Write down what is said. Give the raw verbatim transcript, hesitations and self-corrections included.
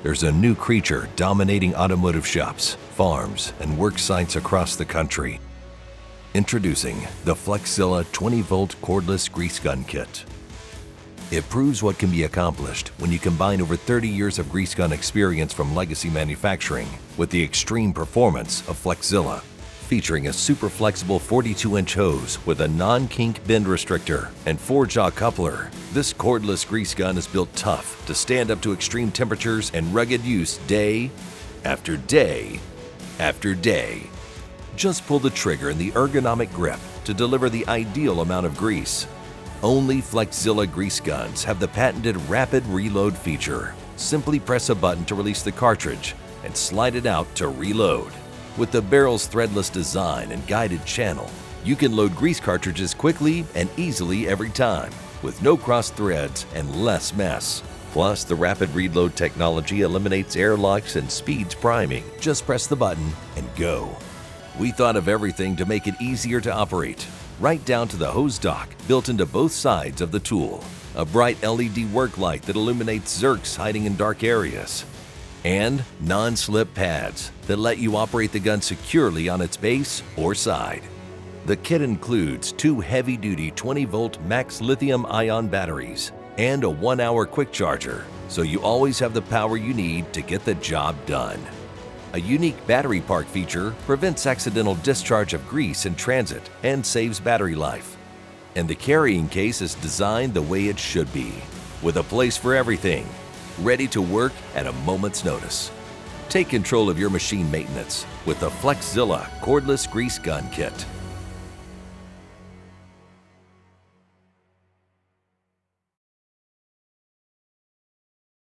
There's a new creature dominating automotive shops, farms, and work sites across the country. Introducing the Flexzilla twenty volt Cordless Grease Gun Kit. It proves what can be accomplished when you combine over thirty years of grease gun experience from legacy manufacturing with the extreme performance of Flexzilla. Featuring a super flexible forty-two inch hose with a non-kink bend restrictor and four-jaw coupler, this cordless grease gun is built tough to stand up to extreme temperatures and rugged use day after day after day. Just pull the trigger in the ergonomic grip to deliver the ideal amount of grease. Only Flexzilla grease guns have the patented rapid reload feature. Simply press a button to release the cartridge and slide it out to reload. With the barrel's threadless design and guided channel, you can load grease cartridges quickly and easily every time, with no cross threads and less mess. Plus, the rapid reload technology eliminates airlocks and speeds priming. Just press the button and go. We thought of everything to make it easier to operate, right down to the hose dock built into both sides of the tool, a bright L E D work light that illuminates zerks hiding in dark areas, and non-slip pads that let you operate the gun securely on its base or side. The kit includes two heavy-duty twenty volt max lithium-ion batteries and a one hour quick charger, so you always have the power you need to get the job done. A unique battery park feature prevents accidental discharge of grease in transit and saves battery life. And the carrying case is designed the way it should be, with a place for everything, ready to work at a moment's notice. Take control of your machine maintenance with the Flexzilla Cordless Grease Gun Kit.